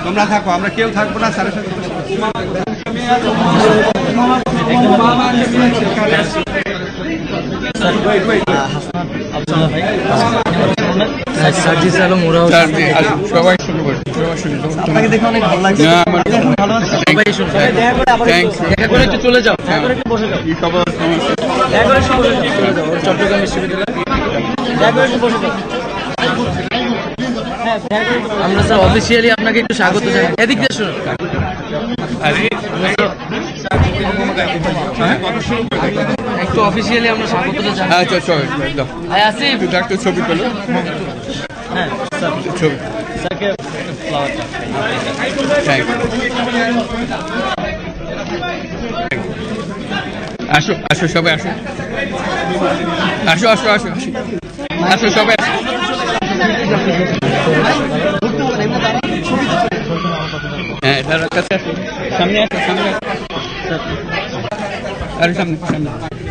তোমরা থাকো, আমরা কেউ থাকবো না। স্যারের সাথে চলে যাও, চট্টগ্রাম বিশ্ববিদ্যালয় আমরা স্যার অফিসিয়ালি আপনাকে একটু স্বাগত জানাই। এদিক দিয়ে শুনুন, একটু অফিসিয়ালি আমরা স্বাগতটা জানাই। আচ্ছা আসিফ একটা ছবি পেলো। হ্যাঁ স্যার, ছবি স্যারকে ফ্লাওয়ারটা আসো আসো সবাই আসো আসো আসো আসো আসো সবাই আসো। হ্যাঁ দাঁড়া, কাছে আসো, সামনে আসো, সামনে আরে সামনে সামনে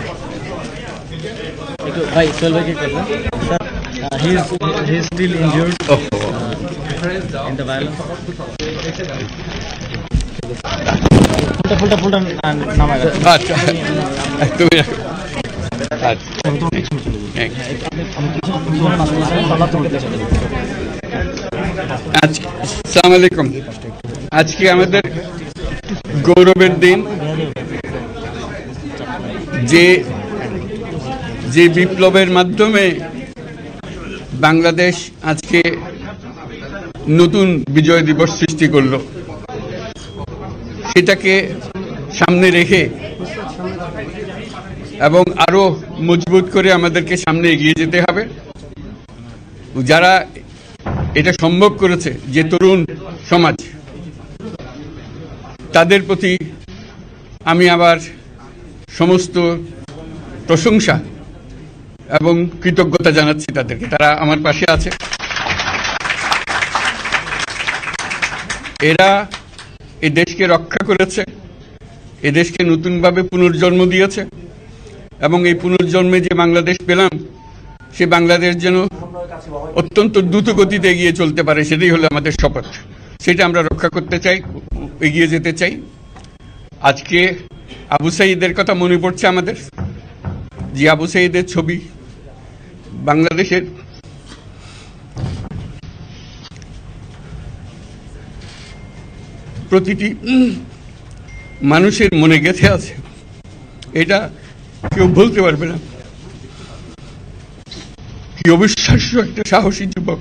একটু ভাই সোহেল ভাইকে করবেন sir. He is still injured in the violence. ফুলটা নামায় রাখো। আচ্ছা তুমি রাখো। আসসালামু আলাইকুম। আজকে আমাদের গৌরবের দিন। যে বিপ্লবের মাধ্যমে বাংলাদেশ আজকে নতুন বিজয় দিবস সৃষ্টি করলো, সেটাকে সামনে রেখে এবং আরো মজবুত করে আমাদেরকে সামনে এগিয়ে যেতে হবে। যারা এটা সম্ভব করেছে, যে তরুণ সমাজ, তাদের প্রতি আমি আবার সমস্ত প্রশংসা এবং কৃতজ্ঞতা জানাচ্ছি তাদেরকে। তারা আমার পাশে আছে। এরা এই দেশকে রক্ষা করেছে, এ দেশকে নতুনভাবে পুনর্জন্ম দিয়েছে এবং এই পুনর্জন্মে যে বাংলাদেশ পেলাম, সে বাংলাদেশ যেন অত্যন্ত দ্রুত গতিতে এগিয়ে চলতে পারে, সেটাই হলো আমাদের শপথ। সেটা আমরা রক্ষা করতে চাই, এগিয়ে যেতে চাই। আজকে আবু সাঈদের কথা মনে পড়ছে আমাদের, যে আবু সাঈদের ছবি বাংলাদেশের প্রতিটি মানুষের মনে গেঁথে আছে, এটা কেউ বলতে পারবে না। কি অবিশ্বাস্য একটা সাহসী যুবক,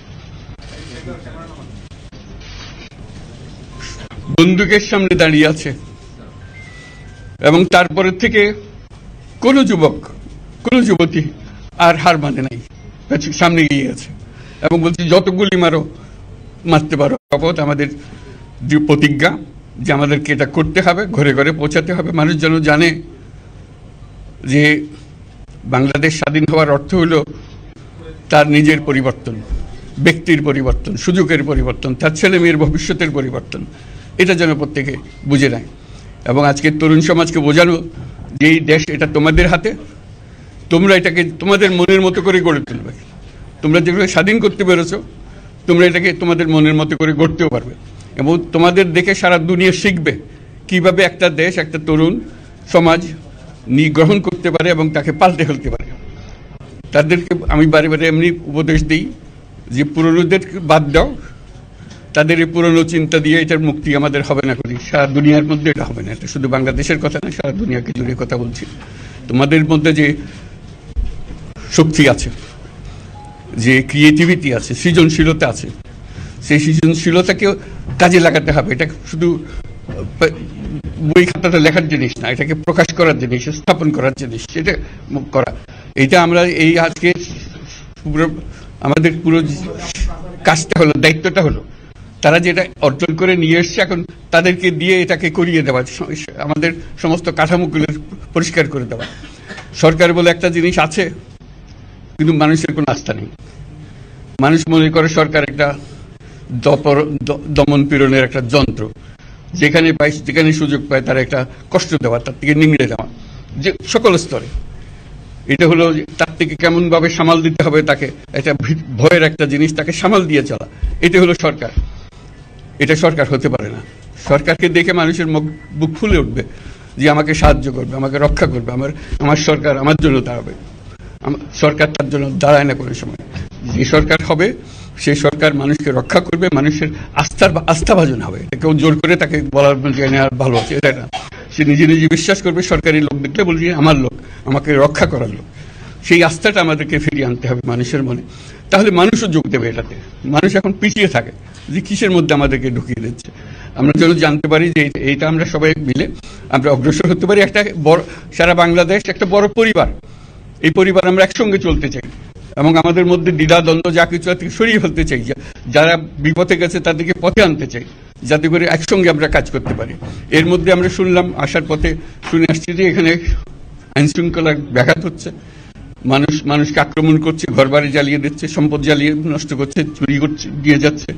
বন্দুকের সামনে দাঁড়িয়ে আছে এবং তারপরে থেকে কোনো যুবক, কোনো যুবতী আর হার মানে নাই, সামনে গিয়ে আছে এবং বলছি যত গুলি মারো, মারতে পারো। শপথ আমাদের প্রতিজ্ঞা যে আমাদেরকে এটা করতে হবে, ঘরে ঘরে পৌঁছাতে হবে। মানুষ যেন জানে যে বাংলাদেশ স্বাধীন হওয়ার অর্থ হলো তার নিজের পরিবর্তন, ব্যক্তির পরিবর্তন, সুযোগের পরিবর্তন, তার ছেলে মেয়ের ভবিষ্যতের পরিবর্তন। এটা যেন প্রত্যেকে বুঝে নেয় এবং আজকের তরুণ সমাজকে বোঝানো যে এই দেশ এটা তোমাদের হাতে, তোমরা এটাকে তোমাদের মনের মতো করে গড়ে তুলবে। তোমরা যেগুলো স্বাধীন করতে পেরেছো, তোমরা এটাকে তোমাদের মনের মতো করে গড়তেও পারবে এবং তোমাদের দেখে সারা দুনিয়া শিখবে কিভাবে একটা দেশ, একটা তরুণ সমাজ গ্রহণ করতে পারে এবং তাকে পাল্টে ফেলতে পারে। তাদেরকে আমি বারে বারে এমনি উপদেশ দিই যে পুরনোদের বাদ দাও, তাদের এই পুরনো চিন্তা দিয়ে এটার মুক্তি আমাদের হবে না করি, সারা দুনিয়ার মধ্যে এটা হবে না। এটা শুধু বাংলাদেশের কথা না, সারা দুনিয়াকে জুড়ে কথা বলছি। তোমাদের মধ্যে যে শক্তি আছে, যে ক্রিয়েটিভিটি আছে, সৃজনশীলতা আছে, সেই সৃজনশীলতাকেও কাজে লাগাতে হবে। এটা শুধু বই খাতাটা লেখার জিনিস না, এটাকে প্রকাশ করার জিনিস, স্থাপন করার জিনিস, সেটা করা। এটা আমরা এই আজকে আমাদের পুরো কাজটা হলো, দায়িত্বটা হলো তারা যেটা অর্জন করে নিয়ে এসছে, এখন তাদেরকে দিয়ে এটাকে করিয়ে দেওয়া, আমাদের সমস্ত কাঠামোগুলো পরিষ্কার করে দেওয়া। সরকার বলে একটা জিনিস আছে, কিন্তু মানুষের কোনো আস্থা নেই। মানুষ মনে করে সরকার একটা দমন পীড়নের একটা যন্ত্র, যেখানে পায়, যেখানে সুযোগ পায় তারা একটা কষ্ট দেওয়া, তার থেকে নিংড়ে দেওয়া, যে সকল স্তরে। এটা হলো তার থেকে কেমন ভাবে সামাল দিতে হবে তাকে, এটা ভয়ের একটা জিনিস, তাকে সামাল দিয়ে চলা, এটা হলো সরকার। এটা সরকার হতে পারে না। সরকারকে দেখে মানুষের বুক ফুলে উঠবে যে আমাকে সাহায্য করবে, আমাকে রক্ষা করবে, আমার সরকার আমার জন্য দাঁড়াবে। সরকার তার জন্য দাঁড়ায় না কোনো সময়। যে সরকার হবে সেই সরকার মানুষকে রক্ষা করবে, মানুষের আস্থাভাজন হবে। কেউ জোর করে তাকে বলার আর ভালো আছে এটা না। সে নিজে নিজে বিশ্বাস করবে, সরকারি লোক দেখলে বলছে আমার লোক, আমাকে রক্ষা করার লোক। সেই আস্থাটা আমাদেরকে ফিরিয়ে আনতে হবে মানুষের মনে, তাহলে মানুষও যোগ দেবে এটাতে। মানুষ এখন পিছিয়ে থাকে যে কিসের মধ্যে আমাদেরকে ঢুকিয়ে দিচ্ছে। আমরা যেন জানতে পারি যে এইটা আমরা সবাই মিলে আমরা অগ্রসর হতে পারি। একটা বড়, সারা বাংলাদেশ একটা বড় পরিবার, এই পরিবার আমরা একসঙ্গে চলতে চাই এবং আমাদের মধ্যে দ্বিধা দ্বন্দ্ব যা কিছু থেকে সরিয়ে ফেলতে চাই। যারা বিপথে গেছে তাদেরকে পথে আনতে চাই, যাতে করে একসঙ্গে আমরা কাজ করতে পারি। এর মধ্যে আমরা শুনলাম, আসার পথে শুনে আসছি যে এখানে আইন শৃঙ্খলা ব্যাঘাত হচ্ছে, মানুষকে আক্রমণ করছে, ঘরবাড়ি জ্বালিয়ে দিচ্ছে, সম্পদ জ্বালিয়ে নষ্ট করছে, চুরি করছে, দিয়ে যাচ্ছে,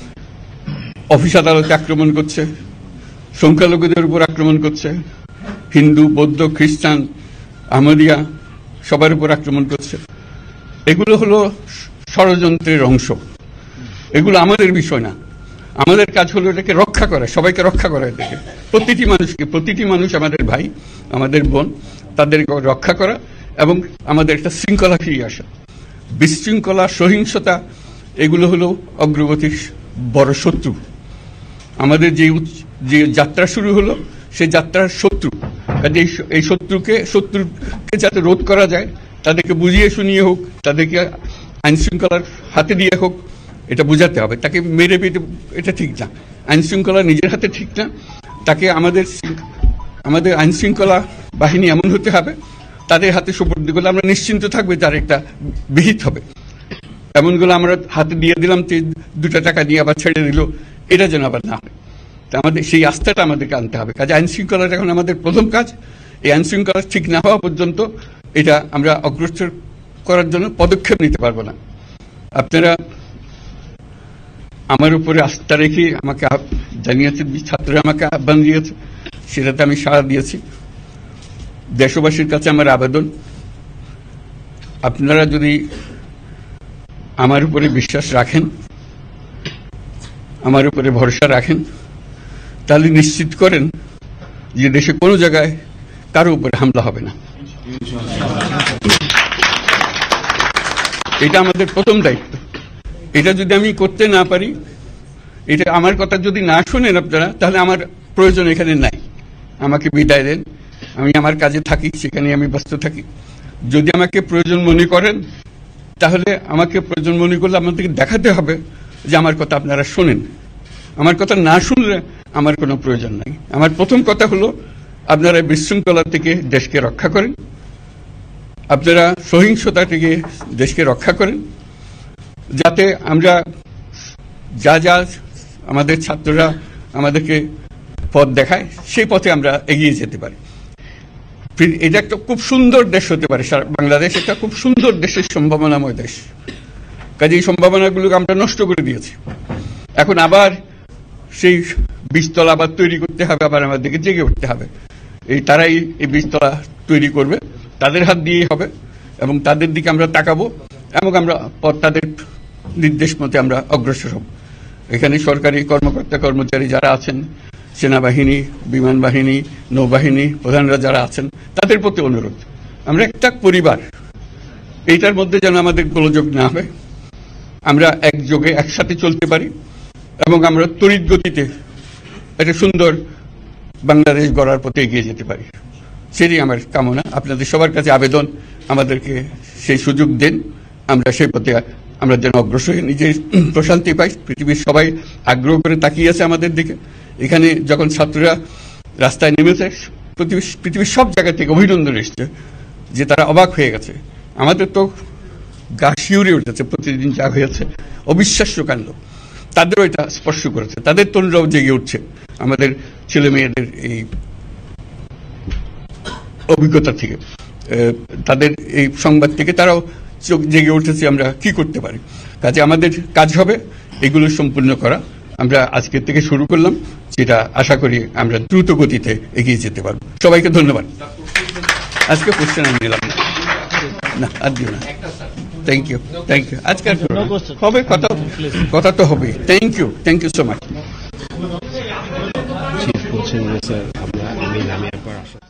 অফিস আদালতে আক্রমণ করছে, সংখ্যালঘুদের উপর আক্রমণ করছে, হিন্দু, বৌদ্ধ, খ্রিস্টান, আহমদিয়া সবার উপর আক্রমণ করছে। এগুলো হলো ষড়যন্ত্রের অংশ, এগুলো আমাদের বিষয় না। আমাদের কাজ হলো এটাকে রক্ষা করা, সবাইকে রক্ষা করা, এটাকে প্রতিটি মানুষ আমাদের ভাই, আমাদের বোন, তাদেরকে রক্ষা করা এবং আমাদের একটা শৃঙ্খলা ফিরিয়ে আসা। বিশৃঙ্খলা, সহিংসতা এগুলো হলো অগ্রগতির বড় শত্রু। আমাদের যে যাত্রা শুরু হলো সেই যাত্রার শত্রু। কাজে এই শত্রুকে যাতে রোধ করা যায়, তাদেরকে বুঝিয়ে শুনিয়ে হোক, তাদেরকে আইন শৃঙ্খলার হাতে দিয়ে হোক, এটা বুঝাতে হবে। তাকে মেরে পেটে এটা ঠিক না, আইন শৃঙ্খলা নিজের হাতে ঠিক না। তাকে আমাদের আইন শৃঙ্খলা বাহিনী এমন হতে হবে, তাদের হাতে সুপর্দ করলে আমরা নিশ্চিন্ত থাকবে তার একটা বিহিত হবে। এমনগুলো আমরা হাতে দিয়ে দিলাম, 2 টাকা দিয়ে আবার ছেড়ে দিল, এটা যেন আবার না হয়। আমাদের সেই আস্থাটা আমাদেরকে আনতে হবে। কাজে আইন শৃঙ্খলাটা এখন আমাদের প্রথম কাজ। এই আইন শৃঙ্খলা ঠিক না হওয়া পর্যন্ত এটা আমরা অগ্রসর করার জন্য পদক্ষেপ নিতে পারবো না। আপনারা আমার উপরে আস্থা রেখে আমাকে জানিয়েছেন, ছাত্ররা আমাকে আহ্বান দিয়েছে, সেটাতে আমি সাড়া দিয়েছি। দেশবাসীর কাছে আমার আবেদন, আপনারা যদি আমার উপরে বিশ্বাস রাখেন, আমার উপরে ভরসা রাখেন, তাহলে নিশ্চিত করেন যে দেশে কোনো জায়গায় কারো উপরে হামলা হবে না। এটা আমাদের প্রথম দায়িত্ব। এটা যদি আমি করতে না পারি, এটা আমার কথা যদি না শোনেন আপনারা, তাহলে আমার প্রয়োজন এখানে নাই। আমাকে বিদায় দেন, আমি আমার কাজে থাকি, সেখানে আমি ব্যস্ত থাকি। যদি আমাকে প্রয়োজন মনে করেন, তাহলে আমাকে প্রয়োজন মনে করলে আমাদেরকে দেখাতে হবে যে আমার কথা আপনারা শোনেন। আমার কথা না শুনলে আমার কোনো প্রয়োজন নাই। আমার প্রথম কথা হলো, আপনারা বিশৃঙ্খলা থেকে দেশকে রক্ষা করেন, আপনারা সহিংসতা থেকে দেশকে রক্ষা করেন, যাতে আমরা যা আমাদের ছাত্ররা আমাদেরকে পথ দেখায়, সেই পথে আমরা এগিয়ে যেতে পারি। এটা একটা খুব সুন্দর দেশ হতে পারে। বাংলাদেশ একটা খুব সুন্দর দেশের সম্ভাবনাময় দেশ। কাজে এই সম্ভাবনাগুলোকে আমরা নষ্ট করে দিয়েছি। এখন আবার সেই বীজতলা আবার তৈরি করতে হবে, আবার আমাদেরকে জেগে উঠতে হবে। তারাই এই বীজতলা তৈরি করবে, তাদের হাত দিয়েই হবে এবং তাদের দিকে আমরা তাকাবো এবং আমরা তাদের নির্দেশ মতে আমরা অগ্রসর হব। এখানে সরকারি কর্মকর্তা কর্মচারী যারা আছেন, সেনাবাহিনী, বিমান বাহিনী, নৌবাহিনী প্রধানরা যারা আছেন, তাদের প্রতি অনুরোধ, আমরা একটা পরিবার, এইটার মধ্যে যেন আমাদের গোলযোগ না হয়, আমরা একযোগে একসাথে চলতে পারি এবং আমরা তড়িৎ গতিতে একটা সুন্দর বাংলাদেশ গড়ার পথে এগিয়ে যেতে পারি। সেটাই আমার কামনা। আপনাদের সবার কাছে আবেদন, আমাদেরকে সেই সুযোগ দেন, আমরা সেই পথে আমরা যেন অগ্রসর হয়ে নিজের প্রশান্তি পাই। পৃথিবীর সবাই আগ্রহ করে তাকিয়ে আছে আমাদের দিকে। এখানে যখন ছাত্ররা রাস্তায় নেমেছে, পৃথিবীর সব জায়গা থেকে অভিনন্দন এসছে, যে তারা অবাক হয়ে গেছে। আমাদের তো গা শিউরে উঠেছে, প্রতিদিন যা হয়েছে অবিশ্বাস্য কাণ্ড। তাদেরও এটা স্পর্শ করেছে, তাদের তরুণরাও জেগে উঠছে আমাদের ছেলে মেয়েদের এই অভিজ্ঞতা থেকে, তাদের এই সংবাদ থেকে তারাও চোখ জেগে উঠেছে আমরা কি করতে পারি। কাজে আমাদের কাজ হবে এগুলো সম্পূর্ণ করা। আমরা আজকের থেকে শুরু করলাম, যেটা আশা করি আমরা দ্রুত গতিতে এগিয়ে যেতে পারবো। সবাইকে ধন্যবাদ। আজকে কোশ্চেন আমি নিলাম না, আর দিও না। Thank you. আজকে হবে কথা তো হবে। Thank you so much. Chief বলছেন যে স্যার আমি নামিয়ে পর আসা